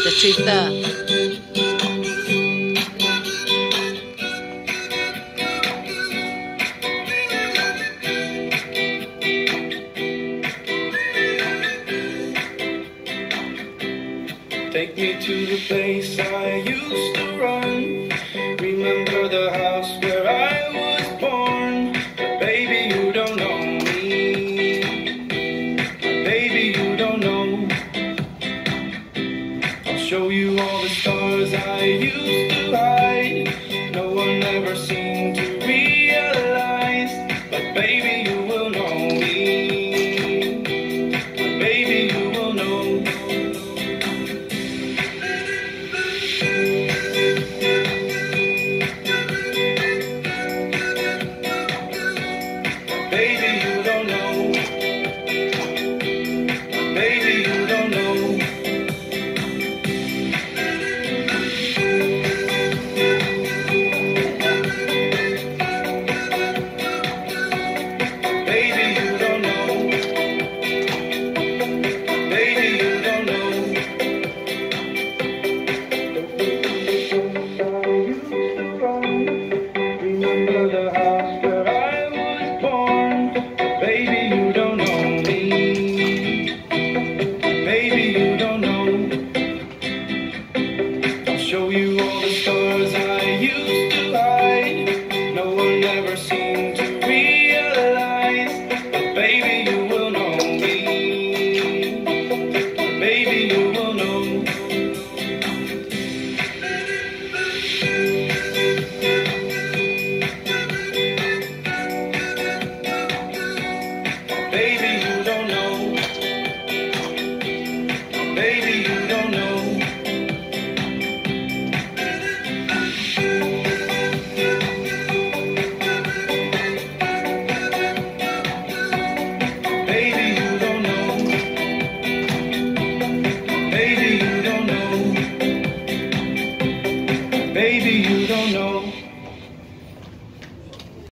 the drifter. Take me to the place I used to run. Remember the house where I was born. But baby, you don't know me. Baby, you don't know. I'll show you all the stars I used to